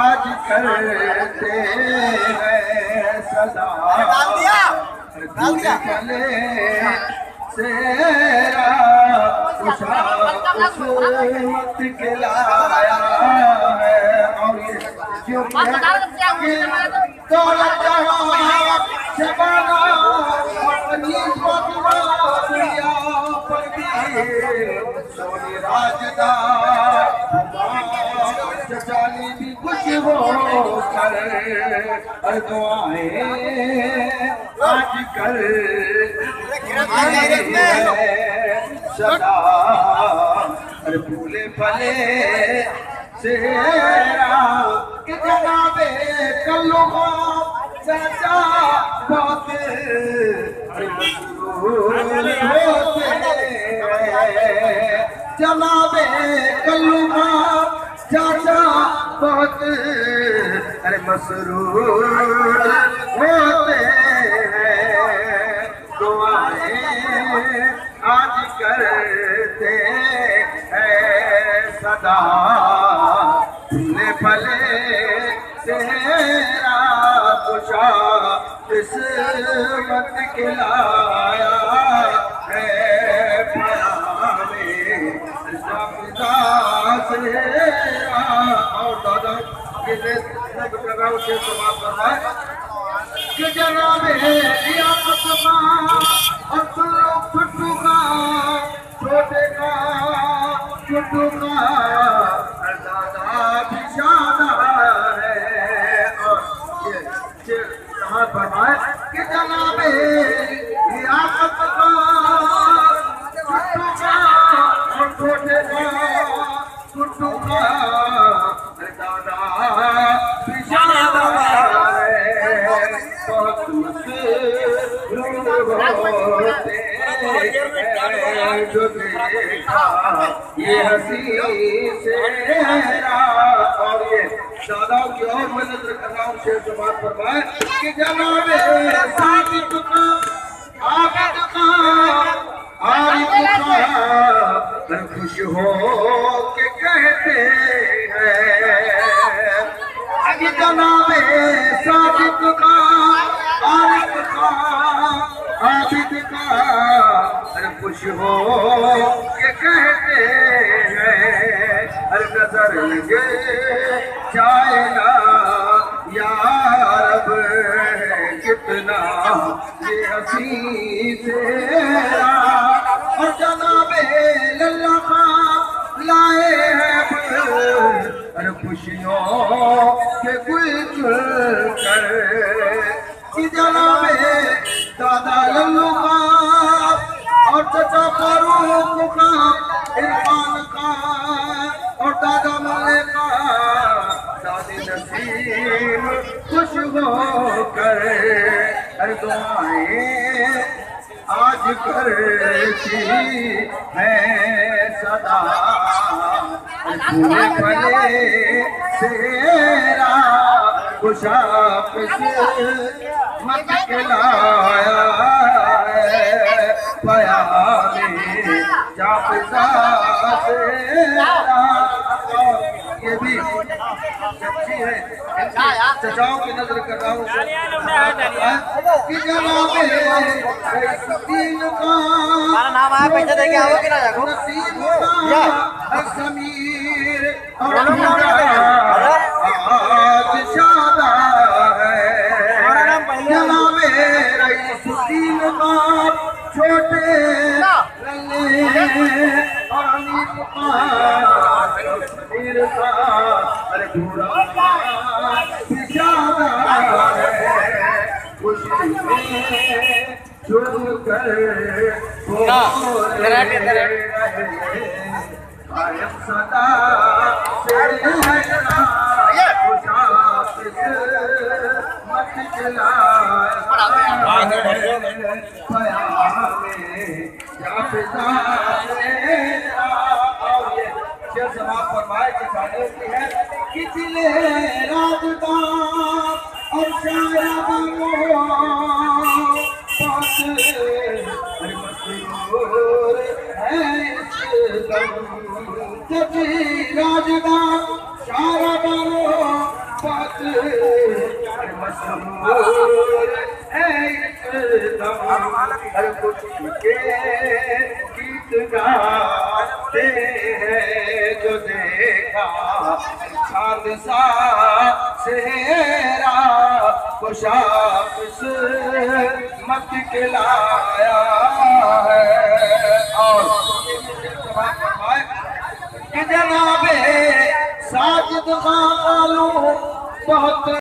आज करते हैं सदा चले सेरा मत के लाया है और ये क्यों दौलत शबाना अपनी दुनिया पर भी सोनी राजदार चाली भी खुश हो कर दुआएं आज कर सदा अरे फूले फले सेरा के जनाबे कल्लू चाचा बहुत जनाबे कल्लू चाचा बहुत अरे मसरूर होते हैं दुआएं आज करते हैं सदा फूले फले तेरा कुशा किस्मत खिलाया है और दादा के समाप्त करना है कि जनाबे छुट्टू का छोटे का छुट्टू का दादा भी शानदार है और ये फरमाए कि जनाबे रियासत का छुट्टू का और छोटे का छुट्टू का दादा भी शानदार है जो देखा ये हंसी सेरा और ये दादा की और मैं नजर कर रहा हूँ शेर जमात फरमाए कि जनाबे साकिब का आबिद का खुश हो के कहते हैं कि जनाबे साकिब का आबिद का खुश हो के कहते हैं हर नजर लगे चाइना यार कितना ये हसी तेरा और जनाबे लल्ला का लाए हैं हर खुशियों के गुल चुल कर कि जनाबे दादा लल्लू का और चाचा फारूक का इरफान का और दादा मल्ले का दादी नसीम खुश हो कर हर दुआएं आज करती है सदा फूले फले तेरा खुशा मत खिलाया पया में जापसा ये भी सच्ची है चचाओं की नजर कर रहा हूँ कि जनाबे तीन का नाम आया पैसे देके आओगे ना जाको समीर और आज शादा है जनाबे रईस तीन का छोटे और अनीक अरे पूरा खुशी छुड़ कर कायम सदा मत फरमाए के सारे की है कि दिले राजदार और शाया बनो पास मशहूर है इस राजदार शाया बनो हर खुशी के गीत गाते हैं जो देखा चांद सा सेहरा खुशाकिस मत खिलाया है। और कि जनाबे साजिद खालू बहुत